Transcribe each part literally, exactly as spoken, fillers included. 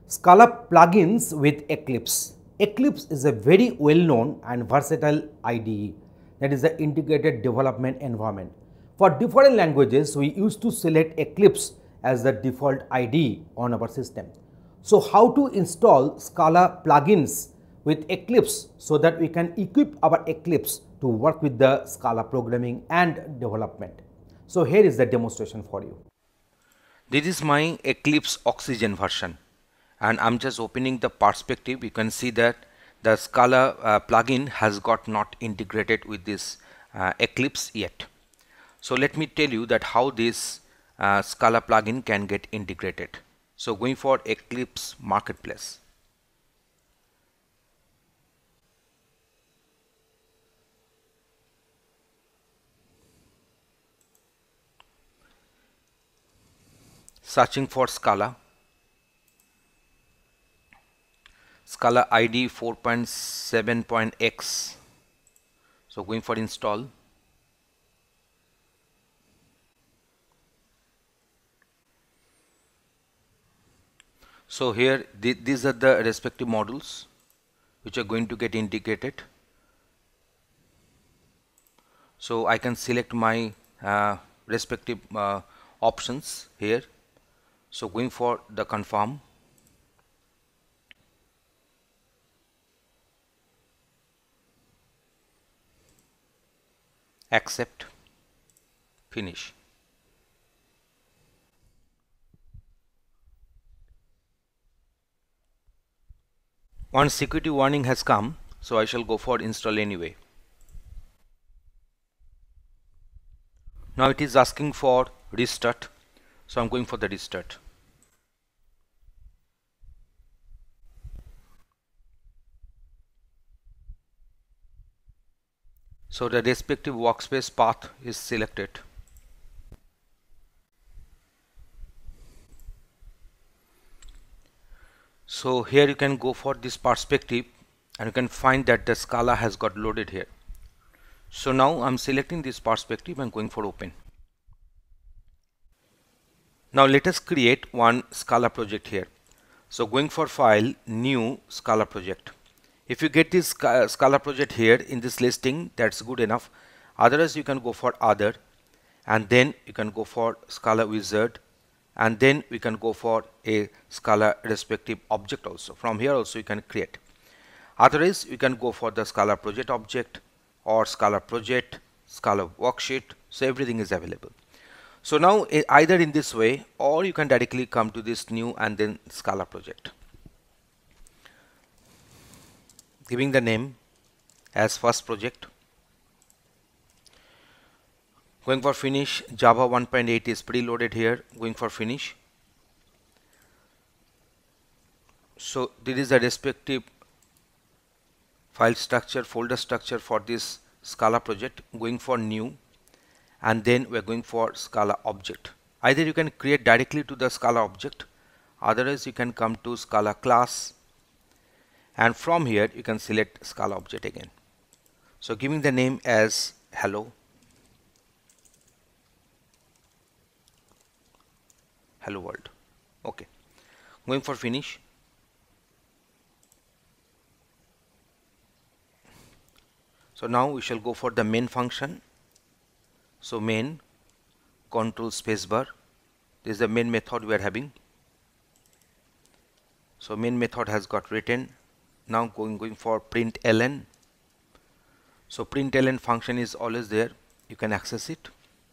Scala plugins with Eclipse. Eclipse is a very well-known and versatile I D E, that is the integrated development environment. For different languages, we used to select Eclipse as the default I D E on our system. So how to install Scala plugins with Eclipse so that we can equip our Eclipse to work with the Scala programming and development. So here is the demonstration for you. This is my Eclipse Oxygen version, and I'm just opening the perspective. You can see that the Scala uh, plugin has got not integrated with this uh, Eclipse yet. So let me tell you that how this uh, Scala plugin can get integrated. So going for Eclipse Marketplace. Searching for Scala. Scala I D E four point seven point X. So going for install. So here th these are the respective modules which are going to get integrated. So I can select my uh, respective uh, options here. So going for the confirm. Accept, finish. One security warning has come, so I shall go for install anyway. Now it is asking for restart, so I'm going for the restart. So the respective workspace path is selected. So here you can go for this perspective and you can find that the Scala has got loaded here. So now I'm selecting this perspective and going for open. Now let us create one Scala project here. So going for file, new Scala project. If you get this Scala project here in this listing, that's good enough. Otherwise you can go for other, and then you can go for Scala wizard, and then we can go for a Scala respective object also. From here also you can create. Otherwise you can go for the Scala project object or Scala project, Scala worksheet. So everything is available. So now either in this way, or you can directly come to this new and then Scala project, giving the name as first project. Going for finish. Java one point eight is preloaded here. Going for finish. So this is the respective file structure, folder structure for this Scala project. Going for new, and then we're going for Scala object. Either you can create directly to the Scala object, otherwise you can come to Scala class, and from here you can select Scala object again. So giving the name as hello, hello world. Okay, going for finish. So now we shall go for the main function. So main, control spacebar. This is the main method we are having. So main method has got written. Now going going for println. So println function is always there. You can access it.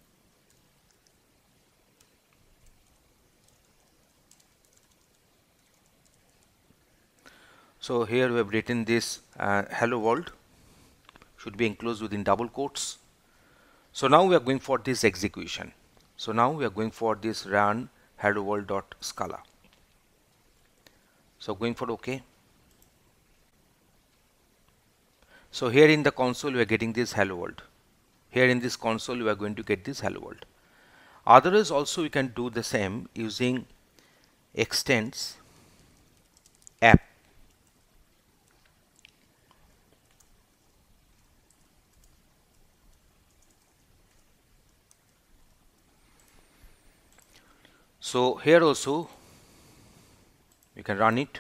So here we have written this uh, hello world, should be enclosed within double quotes. So now we are going for this execution. So now we are going for this run hello world.scala. So going for OK. So here in the console we are getting this hello world. Here in this console we are going to get this hello world. Otherwise also we can do the same using extends app. So here also You can run it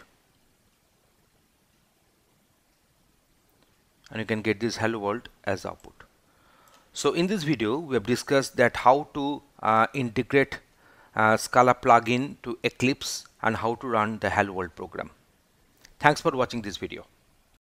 and you can get this hello world as output. So in this video we have discussed that how to uh, integrate uh, Scala plugin to Eclipse and how to run the hello world program. Thanks for watching this video.